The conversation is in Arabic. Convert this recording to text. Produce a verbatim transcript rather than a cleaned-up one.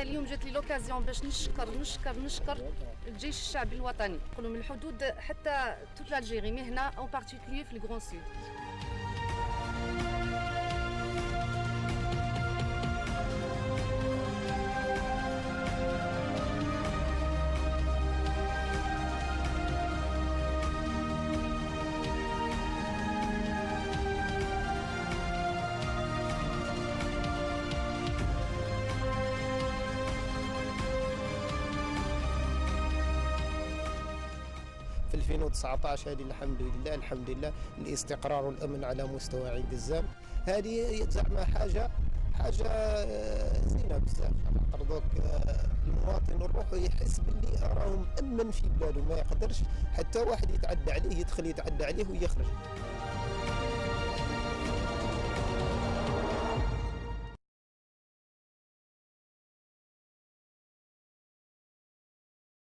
اليوم جات لي لوكازيون باش نشكر نشكر نشكر الجيش الشعبي الوطني، نقولوا من الحدود حتى توت الجيري، مي هنا اون بارتيكولير في الغران سود. في ألفين وتسعطاش هذه الحمد لله الحمد لله الاستقرار والامن على مستوى عين قزام، هذه زعما حاجه حاجه زينه بزاف، خاطر دوك المواطن نروح يحس باللي راه مأمن في بلاده، ما يقدرش حتى واحد يتعدى عليه، يدخل يتعدى عليه ويخرج.